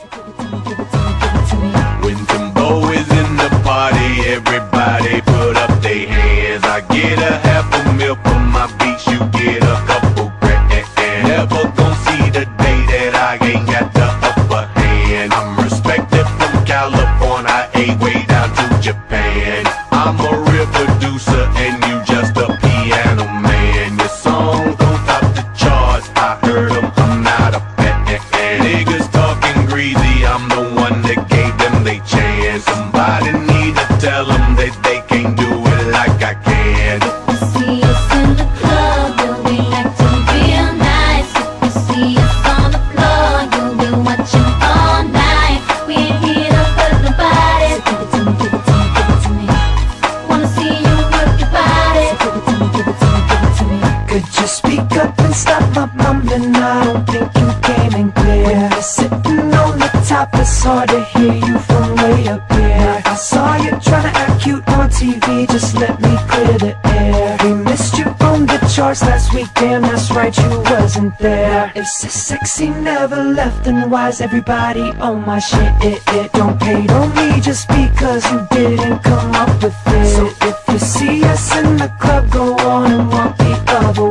When Timbo is in the party, everybody put up their hands. I get a half a mil for my beats, you get a couple grand. Never gon' see the day that I ain't got the upper hand. I'm respected from California, way down to Japan. I'm a real producer and you just a piano man. Your songs don't top the charts, I heard them, I'm not a fan. Niggas talking greasy, I'm the one that gave them they chance. Somebody need to tell them that they can't do it like I can. If you see us in the club, you'll be acting real nice. If you see us on the floor, you'll be watching all night. We ain't here to hurt nobody, so give it to me, give it to me, give it to me. Wanna see you work your body, so give it to me, give it to me, give it to me. Could you speak up and stop my mumbling? I don't think you came in clear. When you're sitting on the top, it's hard to hear you from way up here. I saw you trying to act cute on TV, just let me clear the air. We missed you on the charts last week, damn that's right, you wasn't there. It's so sexy, never left, and why's everybody on my shit? Don't hate on me just because you didn't come up with it. So if you see us in the club, go on and walk the other